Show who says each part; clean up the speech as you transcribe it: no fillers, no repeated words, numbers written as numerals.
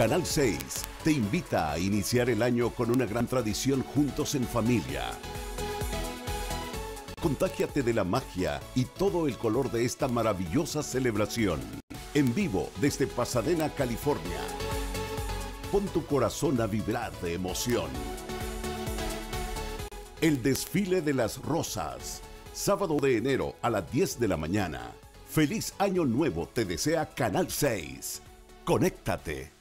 Speaker 1: Canal 6 te invita a iniciar el año con una gran tradición juntos en familia. Contágiate de la magia y todo el color de esta maravillosa celebración. En vivo desde Pasadena, California. Pon tu corazón a vibrar de emoción. El desfile de las rosas. Sábado de enero a las 10 de la mañana. Feliz Año Nuevo te desea Canal 6. Conéctate.